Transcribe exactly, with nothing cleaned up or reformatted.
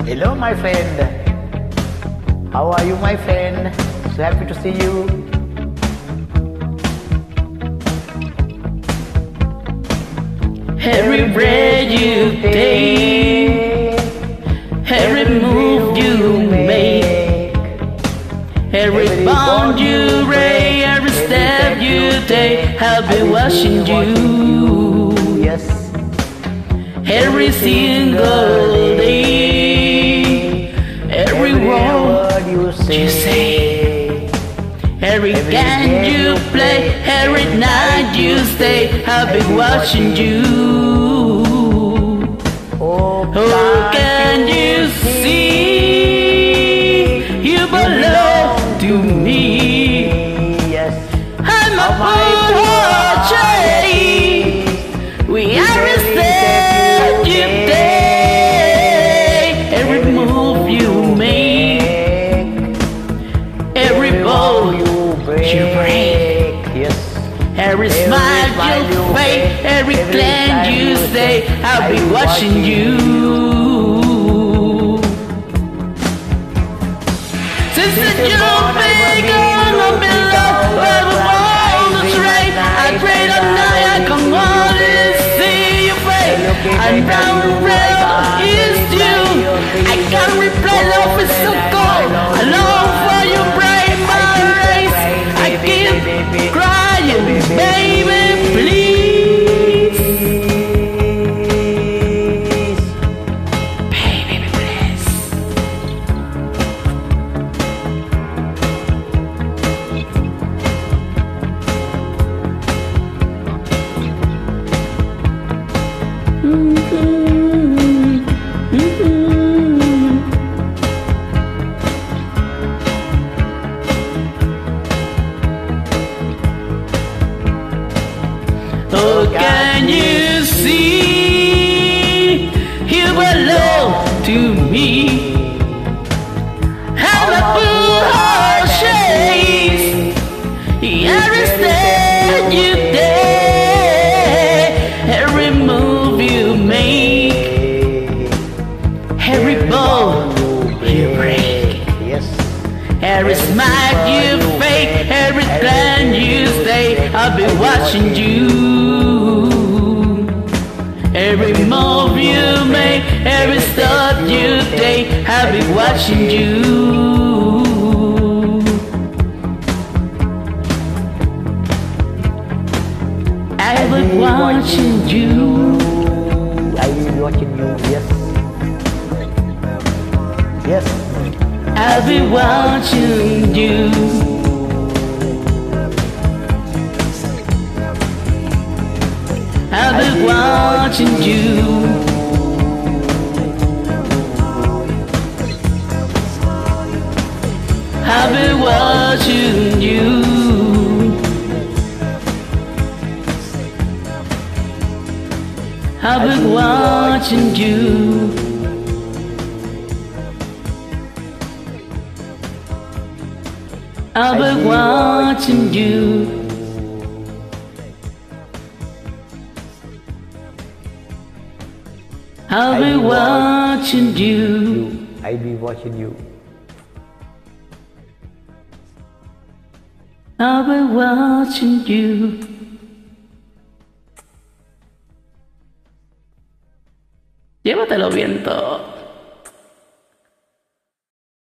Hello, my friend. How are you, my friend? So happy to see you. Every breath you take, every move you make, every bond you break, every step you take, I'll be watching you. Yes. Every single day, every word you say, every game you play, every night you stay, I'll be watching you. Oh, Oh, can you see? You belong to me. Yes. I'm a fool, chase. We understand you take. Every move you make, every ball you break, Yes. every smile you fake, every glance you say, I'll be watching you. Since the jump began, I've been lost, but we're on the train. I pray that night I come on and see your face. And now the rail is you. I can't replay love is so cold. I long for you, brave my race. I keep crying, baby, please. Baby, please. Oh, can you see? You belong to me. I'm a fool heart chase. Every step you take, every move you make, every ball you break, Yes. every smile you fake, every glance you say, I'll be watching you. Every move you make, every step you take, I'll be watching you. I'll be watching you. I will be watching you. Yes. Yes. I'll be watching you. I'll be watching you. I'll be watching you. I'll be watching you. I'll be watching you. I'll be watching you. I'll be watching you. I'll be watching you. Llévatelo, viento.